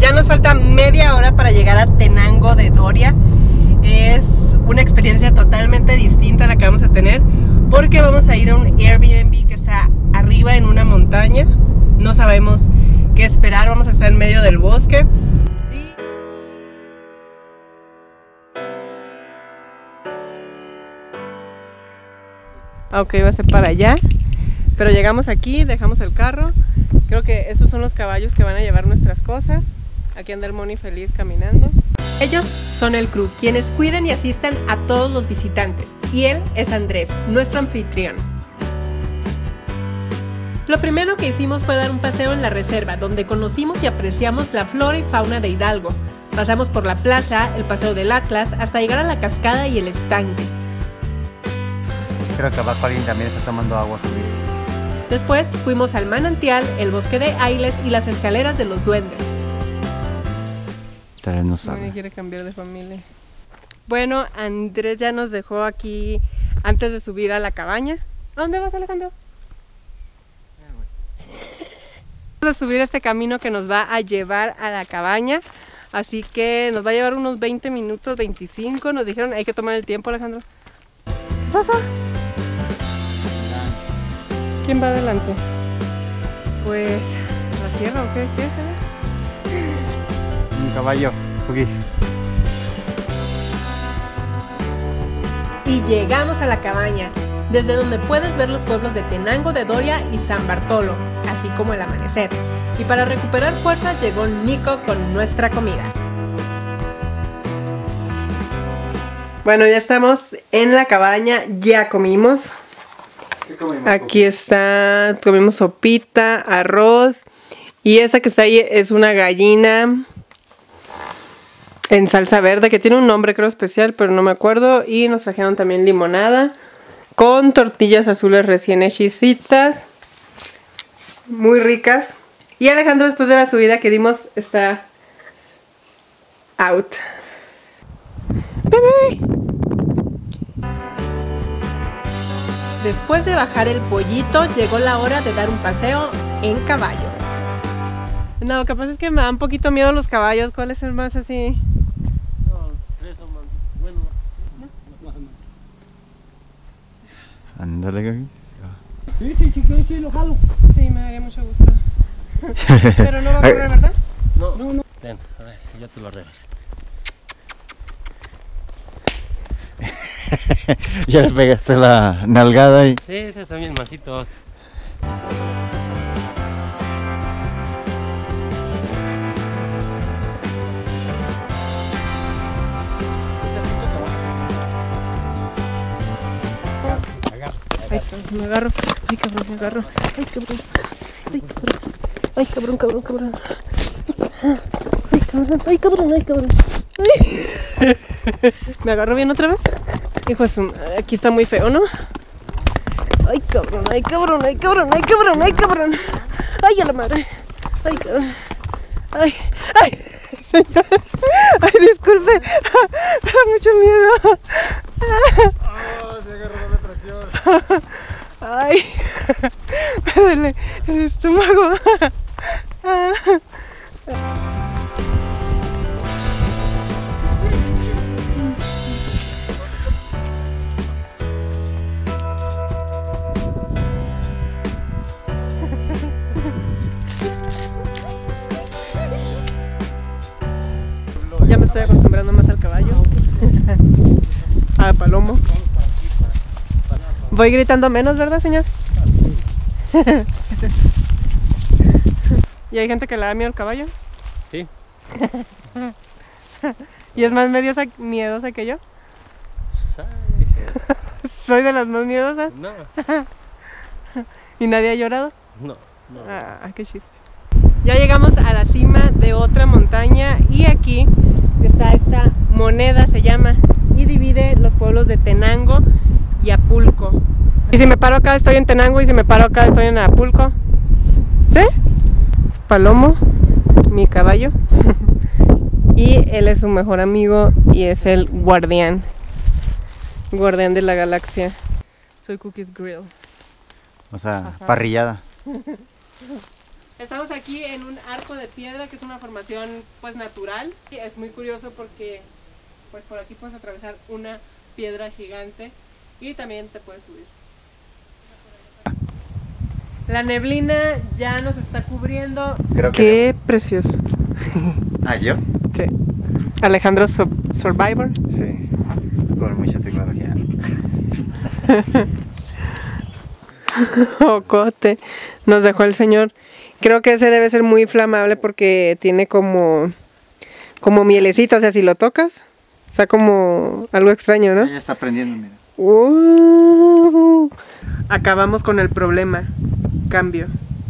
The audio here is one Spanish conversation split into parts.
Ya nos falta media hora para llegar a Tenango de Doria. Es una experiencia totalmente distinta a la que vamos a tener, porque vamos a ir a un Airbnb que está arriba en una montaña. No sabemos qué esperar, vamos a estar en medio del bosque. Ok, va a ser para allá. Pero llegamos aquí, dejamos el carro. Creo que estos son los caballos que van a llevar nuestras cosas. Aquí anda el Moni feliz caminando. Ellos son el crew, quienes cuidan y asisten a todos los visitantes. Y él es Andrés, nuestro anfitrión. Lo primero que hicimos fue dar un paseo en la reserva, donde conocimos y apreciamos la flora y fauna de Hidalgo. Pasamos por la plaza, el paseo del Atlas, hasta llegar a la cascada y el estanque. Creo que abajo alguien también está tomando agua. Después fuimos al manantial, el bosque de Ailes y las escaleras de los duendes. Tal vez no sabe. Moni quiere cambiar de familia. Bueno, Andrés ya nos dejó aquí antes de subir a la cabaña. ¿A dónde vas, Alejandro? Vamos a subir este camino que nos va a llevar a la cabaña. Así que nos va a llevar unos 20 minutos, 25. Nos dijeron, hay que tomar el tiempo, Alejandro. ¿Qué pasa? ¿Quién va adelante? Pues, ¿la sierra o qué? ¿Qué es? Un caballo, Huggies. Y llegamos a la cabaña, desde donde puedes ver los pueblos de Tenango de Doria y San Bartolo, así como el amanecer. Y para recuperar fuerzas llegó Nico con nuestra comida. Bueno, ya estamos en la cabaña, ya comimos. ¿Qué comimos? Aquí está, comimos sopita, arroz. Y esa que está ahí es una gallina en salsa verde, que tiene un nombre creo especial, pero no me acuerdo. Y nos trajeron también limonada con tortillas azules recién hechicitas, muy ricas. Y Alejandro, después de la subida que dimos, está out. ¡Bebé! Después de bajar el pollito, llegó la hora de dar un paseo en caballo. No, lo que pasa es que me dan un poquito miedo los caballos. ¿Cuál es el más así? No, 3 son más. Bueno, Ándale, Gaby. sí, lo jalo. Sí, me daría mucho gusto. Pero no va a correr, ¿verdad? No. Ten, a ver, ya te lo arreglo. Ya le pegaste la nalgada y... Sí, son bien masitos. Ay, me agarro. Ay, cabrón, me agarro. Ay, cabrón. Ay, cabrón. Ay, cabrón, cabrón, cabrón. Ay, cabrón, ay, cabrón, ay, cabrón. Ay. ¿Me agarro bien otra vez? Hijo de su... Aquí está muy feo, ¿no? Ay, cabrón, ay, cabrón, ay, cabrón, ay, cabrón, ay, cabrón. Ay, a la madre. Ay, cabrón. Ay, ay, señor. Ay, disculpe. Me da mucho miedo. Se agarró la tracción. Ay, me duele el estómago. Ya me estoy acostumbrando más al caballo. A Palomo. Voy gritando menos, ¿verdad, señor? ¿Y hay gente que le da miedo al caballo? Sí. ¿Y es más miedosa que yo? Ay, sí. ¿Soy de las más miedosas? No, ¿Y nadie ha llorado? no. Ah, qué chiste. Ya llegamos a la cima de otra montaña y aquí está esta moneda, se llama, y divide los pueblos de Tenango y Apulco. Y si me paro acá estoy en Tenango y si me paro acá estoy en Apulco. ¿Sí? Es Palomo, mi caballo. Y él es su mejor amigo y es el guardián de la galaxia. Soy Cookies Grill. O sea, parrillada. Estamos aquí en un arco de piedra que es una formación pues natural. Y es muy curioso porque pues por aquí puedes atravesar una piedra gigante y también te puedes subir. La neblina ya nos está cubriendo. Creo que Qué precioso. ¿Ah, yo? Sí. Alejandro Survivor. Sí, con mucha tecnología. Ocote. Nos dejó el señor. Creo que ese debe ser muy inflamable porque tiene como mielecita, o sea, si lo tocas, está como algo extraño, ¿no? Ya está prendiendo, mira. Acabamos con el problema. Cambio.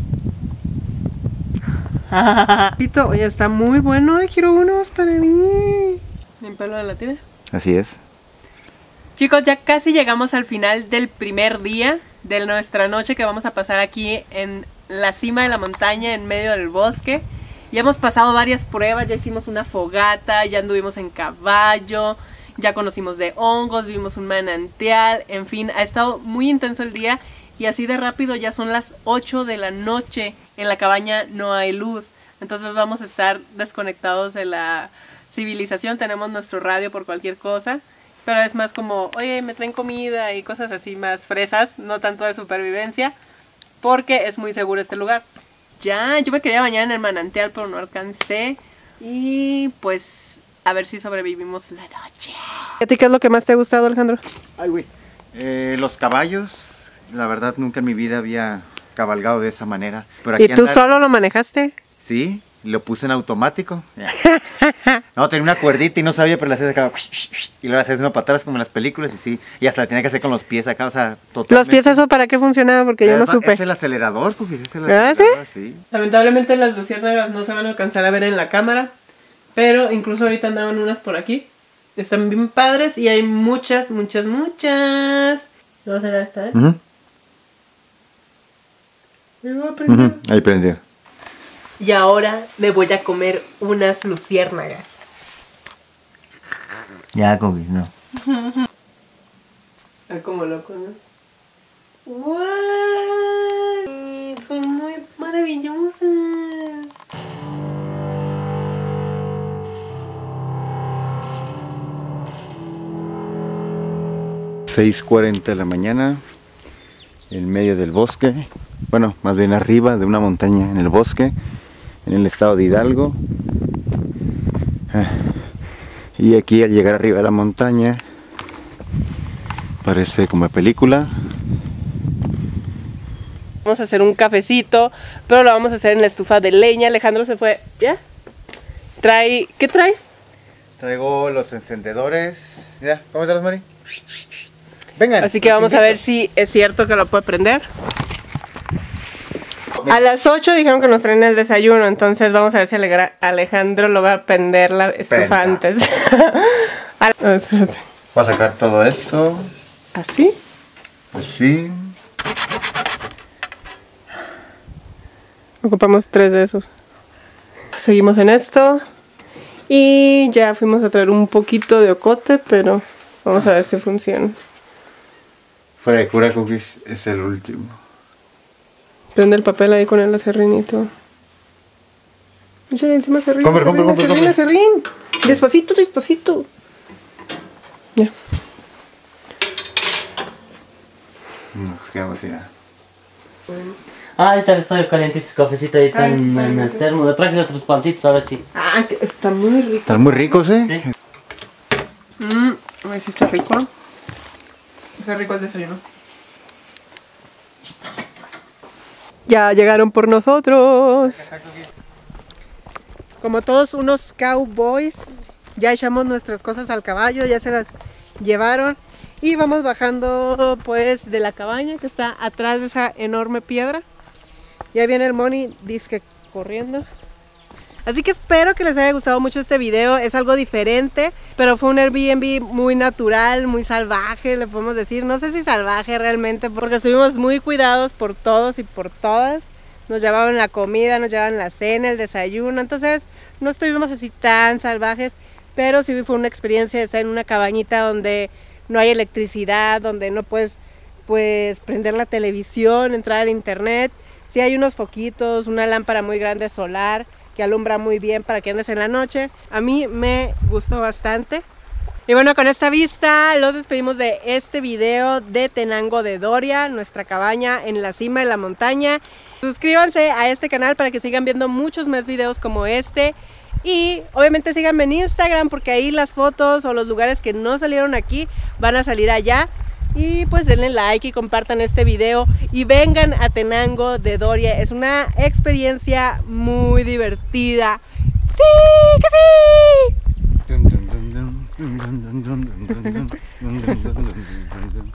Oye, está muy bueno. Quiero unos para mí. ¿En pelo de la tira? Así es. Chicos, ya casi llegamos al final del primer día de nuestra noche que vamos a pasar aquí en la cima de la montaña, en medio del bosque. Ya hemos pasado varias pruebas, ya hicimos una fogata, ya anduvimos en caballo, ya conocimos de hongos, vimos un manantial, en fin, ha estado muy intenso el día y así de rápido ya son las 8 de la noche, en la cabaña no hay luz, entonces vamos a estar desconectados de la civilización, tenemos nuestro radio por cualquier cosa, pero es más como, oye, me traen comida y cosas así más fresas, no tanto de supervivencia, porque es muy seguro este lugar. Ya, yo me quería bañar en el manantial, pero no alcancé. Y pues, a ver si sobrevivimos la noche. ¿A ti qué es lo que más te ha gustado, Alejandro? Ay, güey. Los caballos, la verdad nunca en mi vida había cabalgado de esa manera. Pero ¿Y tú solo lo manejaste? Sí, lo puse en automático. Ya. No, tenía una cuerdita y no sabía, pero la hacías acá. Y luego la hacías uno para atrás como en las películas y sí. Y hasta la tenía que hacer con los pies acá, o sea, totalmente. ¿Los pies eso para qué funcionaba? Porque yo no supe. Es el acelerador, porque sí es el ¿Ah, acelerador, sí? Lamentablemente las luciérnagas no se van a alcanzar a ver en la cámara. Pero incluso ahorita andaban unas por aquí. Están bien padres y hay muchas. Vamos a hacer esta, ¿eh? Ahí prendió. Y ahora me voy a comer unas luciérnagas. Ya, Kobe, no. Está como loco, ¿no? ¡Wow! Son muy maravillosas. ...6:40 de la mañana... ...en medio del bosque... ...bueno, más bien arriba de una montaña en el bosque... ...en el estado de Hidalgo... ...y aquí al llegar arriba de la montaña... ...parece como película... Vamos a hacer un cafecito... ...pero lo vamos a hacer en la estufa de leña... Alejandro se fue... ¿Ya? ¿Qué traes? Traigo los encendedores... ¿Ya? ¿Cómo estás, Mari? Vengan. Así que vamos a ver si es cierto que lo puede prender. A las 8 dijeron que nos traen el desayuno, entonces vamos a ver si Alejandro lo va a prender la estufa antes. Espérate. Voy a sacar todo esto. ¿Así? Así. Ocupamos 3 de esos. Seguimos en esto. Y ya fuimos a traer un poquito de ocote, pero vamos a ver si funciona. Fuera de cura, Cookies, es el último. Prende el papel ahí con el acerrinito. Échale encima acerrín. Compre. Acerrín. Despacito. Ya. Nos quedamos así. Ah, ahorita estoy calientito, cafecito ahí está en el termo. Le traje otros pancitos a ver si. Ah, está muy rico. Están muy ricos, ¿eh? Sí. A ver si está rico. Está rico el desayuno. Ya llegaron por nosotros. Como todos unos cowboys, ya echamos nuestras cosas al caballo, ya se las llevaron. Y vamos bajando pues de la cabaña que está atrás de esa enorme piedra. Ya viene el Moni disque corriendo. Así que espero que les haya gustado mucho este video, es algo diferente, pero fue un Airbnb muy natural, muy salvaje, le podemos decir, no sé si salvaje realmente, porque estuvimos muy cuidados por todos y por todas, nos llevaban la comida, nos llevaban la cena, el desayuno, entonces no estuvimos así tan salvajes, pero sí fue una experiencia de estar en una cabañita donde no hay electricidad, donde no puedes prender la televisión, entrar al internet. Sí hay unos foquitos, una lámpara muy grande solar que alumbra muy bien para que andes en la noche. A mí me gustó bastante. Y bueno, con esta vista los despedimos de este video de Tenango de Doria, nuestra cabaña en la cima de la montaña. Suscríbanse a este canal para que sigan viendo muchos más videos como este. Y obviamente síganme en Instagram porque ahí las fotos o los lugares que no salieron aquí van a salir allá. Y pues denle like y compartan este video y vengan a Tenango de Doria. Es una experiencia muy divertida. ¡Sí, que sí!